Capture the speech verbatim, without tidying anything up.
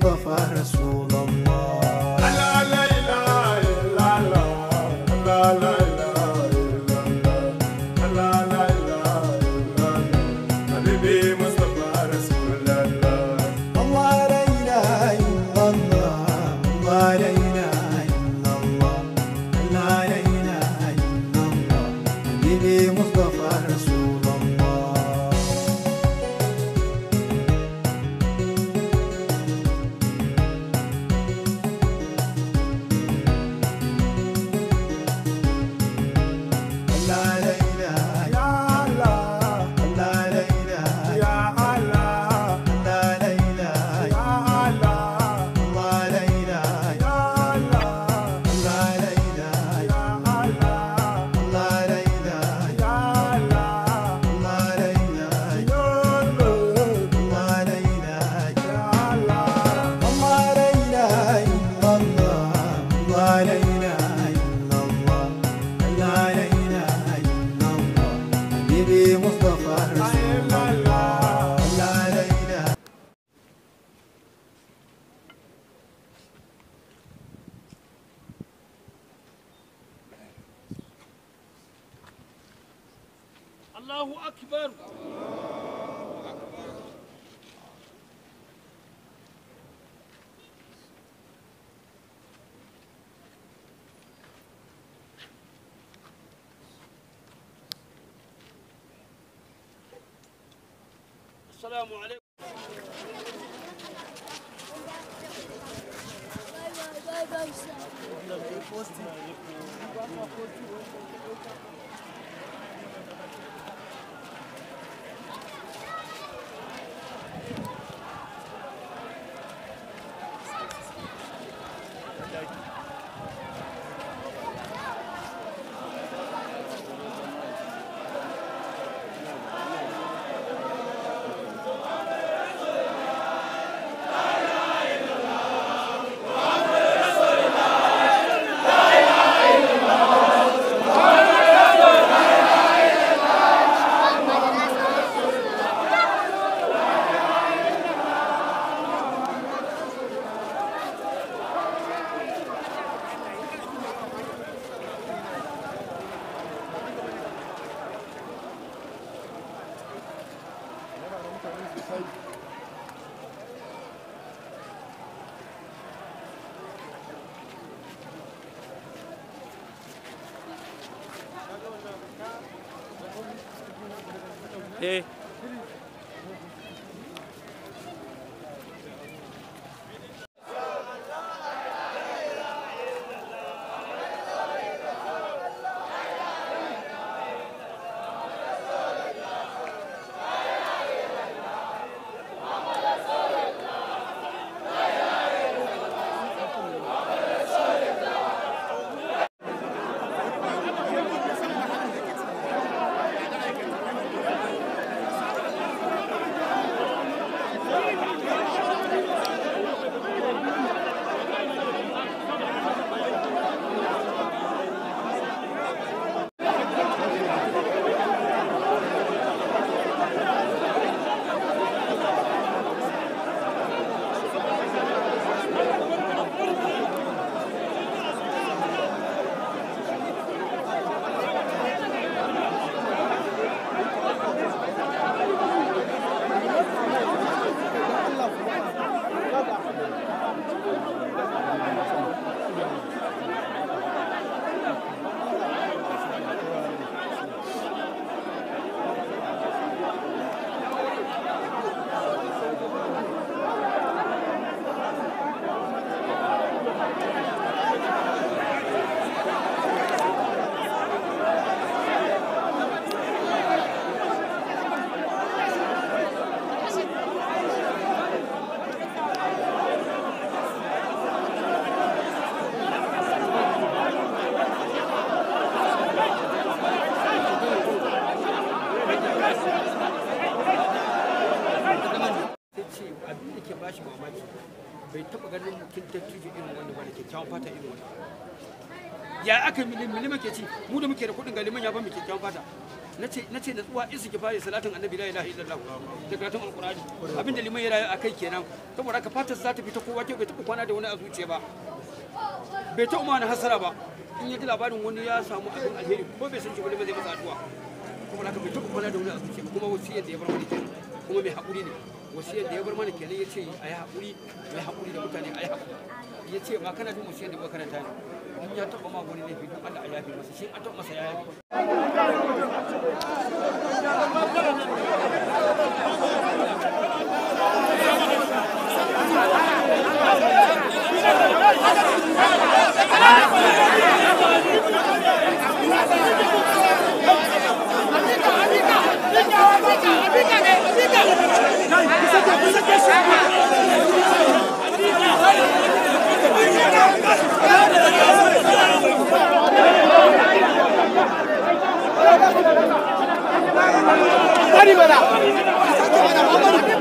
مصطفى رسول الله. لا لا إله إلا الله، لا لا إله إلا الله، لا لا إله إلا الله، حبيبي مصطفى رسول الله. الله لا إله إلا الله، الله لا إله إلا الله، لا لا إله إلا الله، حبيبي مصطفى رسول الله. الله أكبر. السلام عليكم. Eh. bai taba ganin mutum ta tuju irin wani ba da kyakkyawan fata irin wani ya aka miliman ke ci mu da muke da kuɗin ga liman ya ba mu kyakkyawan fata nace nace da tsuwa isu ki fare salatin annabi la ilaha illallah da karatun alqur'ani abinda liman ya rayu akai kenan saboda haka fatar za ta fita kowa ke bai taɓa kwana da wani a zuciya ba bai taɓa mana hasara ba in ya ji labarin wani ya samu abin alheri ko bai san shi wani ba zai masa addu'a kuma haka bai taɓa kwana da wani a zuciya ba kuma wasiyar da ya bar mana kenan kuma mai haƙuri ne wasiyar da ya bar mana kenan ya ce a yi haƙuri mai haƙuri da mutane a yi haƙuri ya ce ma kana jin wasiyar da makaranta ne in ya taɓa ma wani laifi don Allah a yafe masa shi an taɓa masa ya yafe Bari mana!